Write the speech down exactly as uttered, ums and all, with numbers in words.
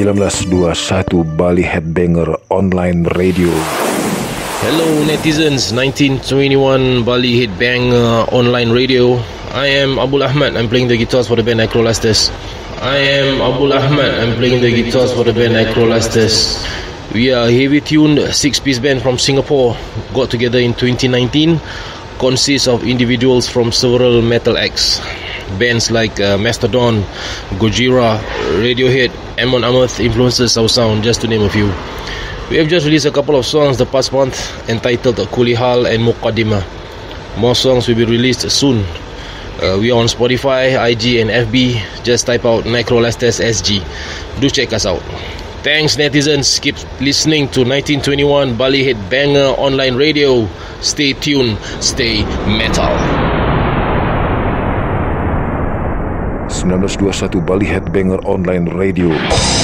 sembilan belas dua puluh satu Bali Headbanger Online Radio. Hello netizens, nineteen twenty-one Bali Headbanger Online Radio. I am Abul Ahmad. I'm playing the guitars for the band Acrolasters. I am Abul Ahmad. I'm playing the guitars for the band Acrolasters. We are a heavy-tuned six-piece band from Singapore. Got together in twenty nineteen. Consists of individuals from several metal acts. Bands like uh, Mastodon, Gojira, Radiohead, Amon Amarth influences our sound, just to name a few. We have just released a couple of songs the past month entitled Kulihal and Muqaddimah. More songs will be released soon. Uh, we are on Spotify, I G and F B. Just type out Necrolasters S G. Do check us out. Thanks netizens. Keep listening to nineteen twenty-one Bali Headbanger Online Radio. Stay tuned, stay metal. sembilan belas dua puluh satu Bali Headbanger Online Radio.